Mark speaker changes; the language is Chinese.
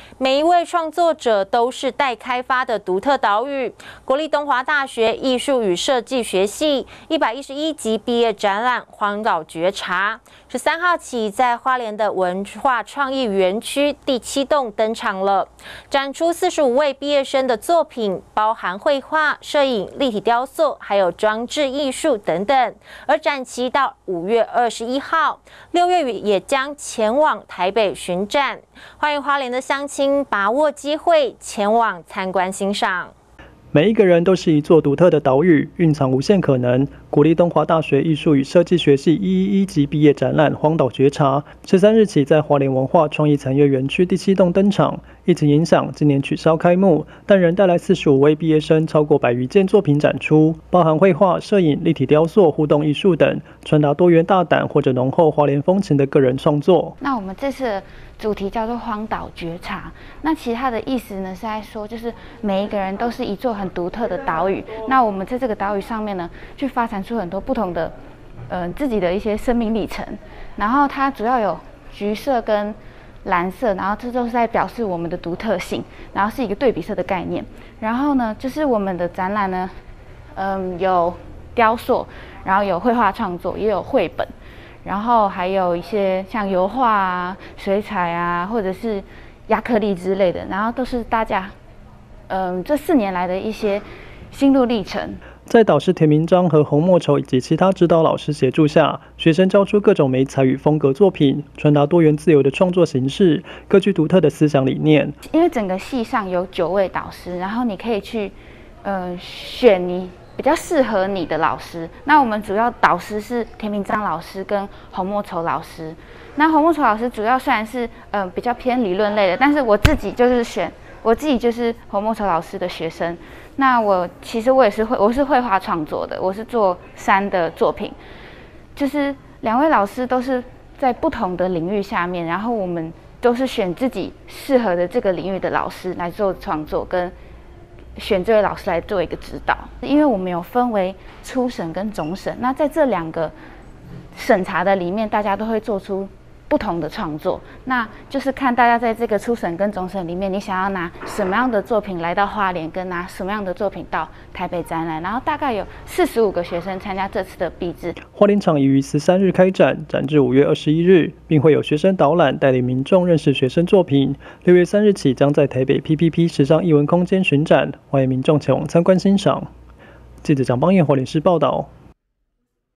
Speaker 1: 每一位创作者都是待开发的独特岛屿。国立东华大学艺术与设计学系111级毕业展览《荒岛觉察》13号起在花莲的文化创意园区第7栋登场了，展出45位毕业生的作品，包含绘画、摄影、立体雕塑，还有装置艺术等等。而展期到5月21号，6月也将前往台北巡展。欢迎花莲的乡亲把握机会前往参观欣赏。
Speaker 2: 每一个人都是一座独特的岛屿，蕴藏无限可能。国立东华大学艺术与设计学系111级毕业展览《荒岛觉察》13日起在花莲文化创意产业园区第7栋登场。疫情影响，今年取消开幕，但仍带来45位毕业生超过100余件作品展出，包含绘画、摄影、立体雕塑、互动艺术等，传达多元大胆或者浓厚花莲风情的个人创作。
Speaker 3: 那我们这次的主题叫做荒岛觉察，那其实它的意思呢是在说，就是每一个人都是一座很独特的岛屿。那我们在这个岛屿上面呢，去发展出很多不同的，自己的一些生命历程。然后它主要有橘色跟蓝色，然后这都是在表示我们的独特性，然后是一个对比色的概念。然后呢，就是我们的展览呢，有雕塑，然后有绘画创作，也有绘本。然后还有一些像油画啊、水彩啊，或者是亚克力之类的，然后都是大家，这4年来的一些心路历程。
Speaker 2: 在导师田明章和洪莫愁以及其他指导老师协助下，学生交出各种媒材与风格作品，传达多元自由的创作形式，各具独特的思想理念。
Speaker 3: 因为整个系上有9位导师，然后你可以去，选你比较适合你的老师。那我们主要导师是田明章老师跟洪莫愁老师。那洪莫愁老师主要虽然是比较偏理论类的，但是我自己就是洪莫愁老师的学生。那其实我是绘画创作的，我是做山的作品。就是2位老师都是在不同的领域下面，然后我们都是选自己适合的这个领域的老师来做创作，跟选这位老师来做一个指导。因为我们有分为初审跟总审，那在这2个审查的里面，大家都会做出不同的创作，那就是看大家在这个初审跟总审里面，你想要拿什么样的作品来到花莲，跟拿什么样的作品到台北展览。然后大概有45个学生参加这次的毕制。
Speaker 2: 花莲场已于13日开展，展至5月21日，并会有学生导览带领民众认识学生作品。6月3日起将在台北 PPP 时尚艺文空间巡展，欢迎民众前往参观欣赏。记者蒋邦彦花莲市报道。